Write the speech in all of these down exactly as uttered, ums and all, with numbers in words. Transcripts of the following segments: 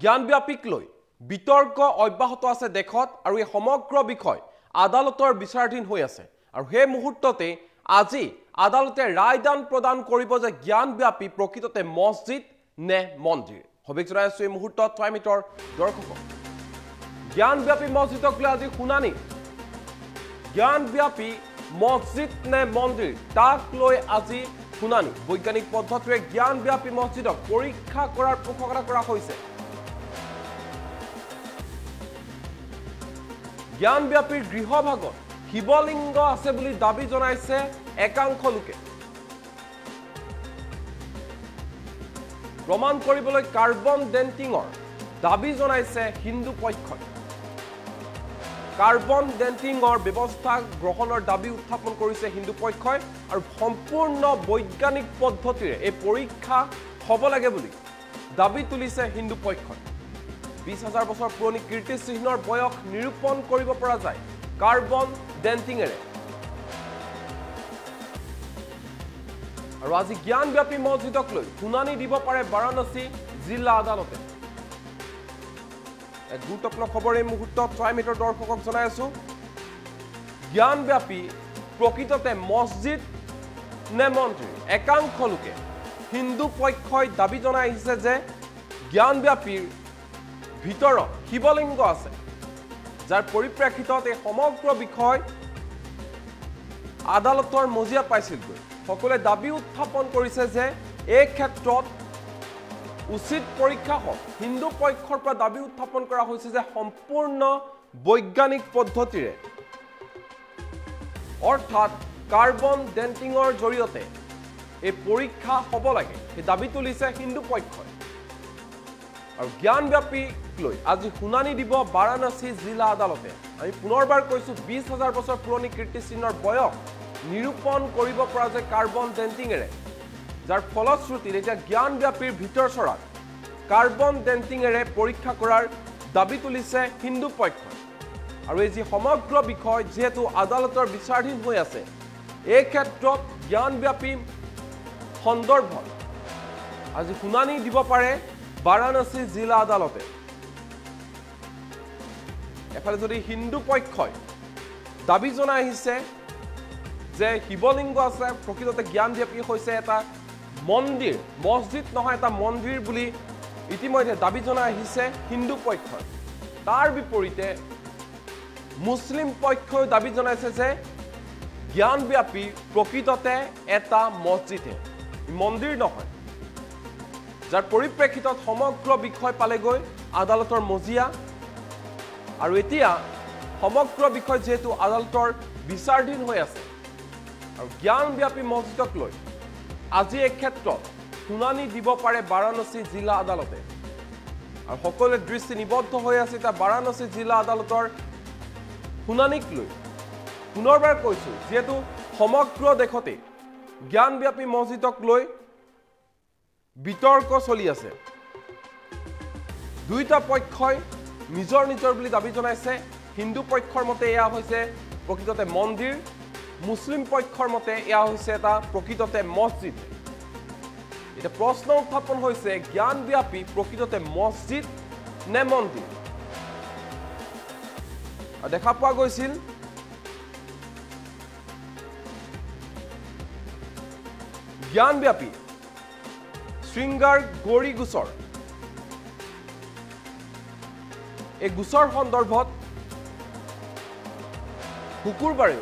জ্ঞানব্যাপীক লৈ বিতৰ্ক অব্যাহত আছে দেখত আৰু এই সমগ্ৰ বিষয় আদালতৰ বিচাৰাধীন হৈ আছে আৰু সেই মুহূৰ্ততে আজি আদালতে ৰায়দান প্ৰদান কৰিব যে জ্ঞানব্যাপী প্ৰকৃততে মছজিদ নে মন্দিৰ হবিক জনাই আছো এই মুহূৰ্তত ট্ৰাইমিটৰ দৰ্শকক জ্ঞানব্যাপী মছজিদক লৈ আজি শুনানি জ্ঞানব্যাপী মছজিদ নে মন্দিৰ তাক লৈ আজি শুনানি বৈজ্ঞানিক পদ্ধতিৰে জ্ঞানব্যাপী মছজিদক পৰীক্ষা কৰাৰ পোষকতা কৰা হৈছে জ্ঞানব্যাপীৰ গৃহভাগত শিৱলিংগ আছে বুলি দাবী জনাইছে একাংশ লোকে প্ৰমাণ কৰিবলৈ কাৰ্বন ডেন্টিংৰ দাবী জনাইছে হিন্দু পক্ষই কাৰ্বন ডেন্টিংৰ ব্যৱস্থা গ্ৰহণৰ দাবী উত্থাপন কৰিছে হিন্দু পক্ষই আৰু সম্পূৰ্ণ বৈজ্ঞানিক পদ্ধতিৰে এই পৰীক্ষা হ'ব লাগে বুলি দাবী তুলিছে হিন্দু পক্ষই বিশ হাজাৰ বছৰ পুৰণি কীৰ্তিচিহ্নৰ বয়স নিৰূপণ কৰিব পৰা যায় কাৰ্বন ডেন্টিংৰে আৰু আজি জ্ঞানব্যাপী মছজিদক লৈ শুনানি দিব পাৰে বাৰাণসী জিলা আদালতে এক গুৰুত্বপূৰ্ণ খবৰ এই মুহূৰ্তত ট্ৰাইমিটৰ দৰ্শকক জনাই আছো জ্ঞানব্যাপী প্ৰকৃততে মছজিদ নে মন্দিৰ একাংশ লোকে হিন্দু পক্ষই দাবী জনাই আহিছে যে জ্ঞানব্যাপীৰ ভিতৰত শিৱলিংগ আছে যাৰ পৰিপ্ৰেক্ষিতত এই সমগ্ৰ বিষয় আদালতৰ মজিয়া পাইছিলগৈ সকলে দাবী উত্থাপন কৰিছে যে এই ক্ষেত্ৰত উচিত পৰীক্ষা হওক হিন্দু পক্ষৰ পৰা দাবী উত্থাপন কৰা হৈছে যে সম্পূৰ্ণ বৈজ্ঞানিক পদ্ধতিৰে অৰ্থাৎ কাৰ্বন ডেন্টিংৰ জৰিয়তে এই পৰীক্ষা হ'ব লাগে এই দাবী তুলিছে হিন্দু পক্ষই আৰু জ্ঞানব্যাপীক লৈ আজি শুনানি দিব বাৰাণসী জিলা আদালতে আমি পুনৰবাৰ কৈছো বিশ হাজাৰ বছৰ পুৰণি কীৰ্তিচিহ্নৰ বয়স নিৰূপণ কৰিব পৰা যায় কাৰ্বন ডেন্টিংৰে যাৰ ফলশ্ৰুতিত এতিয়া জ্ঞানব্যাপীৰ ভিতৰ চৰাত কাৰ্বন ডেন্টিংৰে পৰীক্ষা কৰাৰ দাবী তুলিছে হিন্দু পক্ষই আৰু এই যি সমগ্ৰ বিষয় যেহেতু আদালতৰ বিচাৰাধীন হৈ আছে এই ক্ষেত্ৰত জ্ঞানব্যাপী সন্দৰ্ভত আজি শুনানি দিব পাৰে বাৰাণসী জিলা আদালতে এফালে যদি হিন্দু পক্ষই দাবী জনাই আহিছে যে শিৱলিংগ আছে প্ৰকৃততে জ্ঞানব্যাপী হৈছে এটা মন্দিৰ মছজিদ নহয় এটা মন্দিৰ বুলি ইতিমধ্যে দাবী জনাই আহিছে হিন্দু পক্ষই তাৰ বিপৰীতে মুছলিম পক্ষই দাবী জনাইছে যে জ্ঞানব্যাপী প্ৰকৃততে এটা মছজিদহে মন্দিৰ নহয় যাৰ পৰিপ্ৰেক্ষিতত সমগ্ৰ বিষয় পালেগৈ আদালতৰ মজিয়া আৰু এতিয়া সমগ্ৰ বিষয় যেহেতু আদালতৰ বিচাৰাধীন হৈ আছে আৰু জ্ঞানব্যাপী মছজিদক লৈ আজি এই ক্ষেত্ৰত শুনানি দিব পাৰে বাৰাণসী জিলা আদালতে আৰু সকলোৱে দৃষ্টি নিবদ্ধ হৈ আছে এটা বাৰাণসী জিলা আদালতৰ শুনানিক লৈ পুনৰবাৰ কৈছো যেহেতু সমগ্ৰ দেশতে জ্ঞানব্যাপী মছজিদক লৈ বিতৰ্ক চলি আছে দুইটা পক্ষই নিজৰ নিজৰ বুলি দাবী জনাইছে হিন্দু পক্ষৰ মতে এয়া হৈছে প্ৰকৃততে মন্দিৰ মুছলিম পক্ষৰ মতে এয়া হৈছে এটা প্ৰকৃততে মছজিদ এটা প্ৰশ্ন উত্থাপন হৈছে জ্ঞানব্যাপী প্ৰকৃততে মছজিদ নে মন্দিৰ দেখা পোৱা গৈছিল জ্ঞানব্যাপী শৃংগাৰ গৌৰী গোচৰ এই গোচৰ সন্দৰ্ভত শুকুৰবাৰে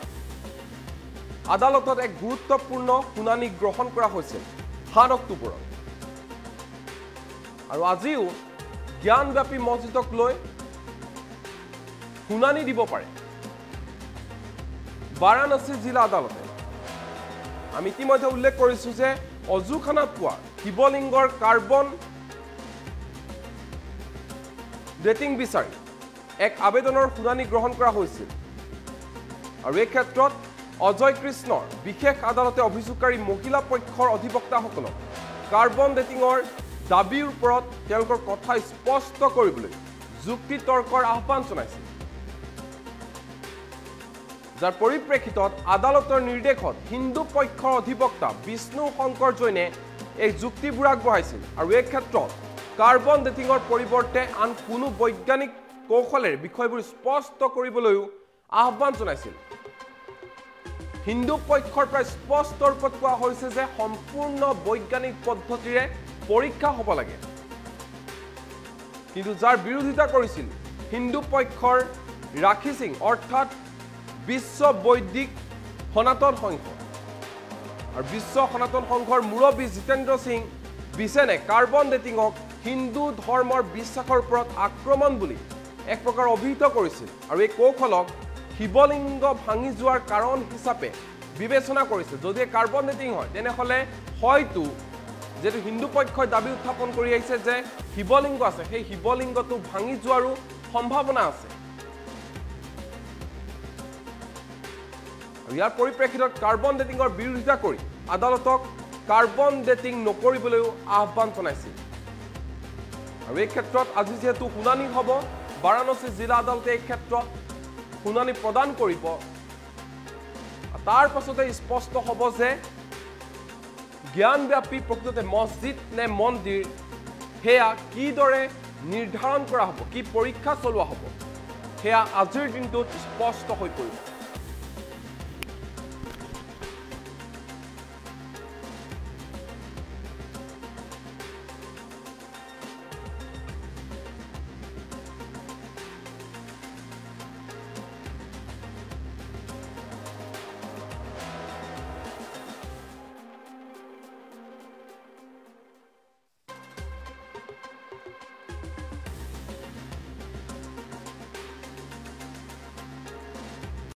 আদালতত এক গুৰুত্বপূৰ্ণ শুনানি গ্ৰহণ কৰা হৈছিল সাত অক্টোবৰত আৰু আজিও জ্ঞানব্যাপী মছজিদক লৈ শুনানি দিব পাৰে বাৰাণসী জিলা আদালতে আমি ইতিমধ্যে উল্লেখ কৰিছো যে অজুখানাত পোৱা শিৱলিংগৰ কাৰ্বন ডেটিং বিচাৰি এক আবেদনৰ শুনানি গ্ৰহণ কৰা হৈছিল আৰু এই ক্ষেত্ৰত অজয় কৃষ্ণৰ বিশেষ আদালতে অভিযোগকাৰী মহিলা পক্ষৰ অধিবক্তাসকলক কাৰ্বন ডেটিংৰ দাবীৰ ওপৰত তেওঁলোকৰ কথা স্পষ্ট কৰিবলৈ যুক্তি তৰ্কৰ আহ্বান জনাইছিল যাৰ পৰিপ্ৰেক্ষিতত আদালতৰ নিৰ্দেশত হিন্দু পক্ষৰ অধিবক্তা বিষ্ণু শংকৰ জৈনে এই যুক্তিবোৰ আগবঢ়াইছিল আৰু এই ক্ষেত্ৰত কাৰ্বন ডেটিঙৰ পৰিৱৰ্তে আন কোনো বৈজ্ঞানিক কৌশলেৰে বিষয়বোৰ স্পষ্ট কৰিবলৈও আহ্বান জনাইছিল হিন্দু পক্ষৰ পৰা স্পষ্ট ৰূপত কোৱা হৈছে যে সম্পূৰ্ণ বৈজ্ঞানিক পদ্ধতিৰে পৰীক্ষা হ'ব লাগে কিন্তু যাৰ বিৰোধিতা কৰিছিল হিন্দু পক্ষৰ ৰাখি সিং অৰ্থাৎ বিশ্ব বৈদিক সনাতন সংঘ আৰু বিশ্ব সনাতন সংঘৰ মুৰব্বী জিতেন্দ্ৰ সিং বিছেনে কাৰ্বন ডেটিঙক হিন্দু ধৰ্মৰ বিশ্বাসৰ ওপৰত আক্ৰমণ বুলি এক প্ৰকাৰ অভিহিত কৰিছিল আৰু এই কৌশলক শিৱলিংগ ভাঙি যোৱাৰ কাৰণ হিচাপে বিবেচনা কৰিছে যদি কাৰ্বন ডেটিং হয় তেনেহলে হয়তো যেটো হিন্দু পক্ষই দাবী উত্থাপন কৰি আহিছে যে শিৱলিংগ আছে সেই শিৱলিংগটো ভাঙি যোৱাৰো সম্ভাৱনা আছে ইয়াৰ পৰিপ্ৰেক্ষিতত কাৰ্বন ডেটিঙৰ বিৰোধিতা কৰি আদালতক কাৰ্বন ডেটিং নকৰিবলৈও আহ্বান জনাইছিল আৰু এই ক্ষেত্ৰত আজি যেহেতু শুনানি হ'ব বাৰাণসী জিলা আদালতে এই ক্ষেত্ৰত শুনানি প্ৰদান কৰিব তাৰ পাছতে স্পষ্ট হ'ব যে জ্ঞানব্যাপী প্ৰকৃততে মছজিদ নে মন্দিৰ হেয়া কিদৰে নিৰ্ধাৰণ কৰা হ'ব কি পৰীক্ষা চলোৱা হ'ব হেয়া আজিৰ দিনটোত স্পষ্ট হৈ পৰিব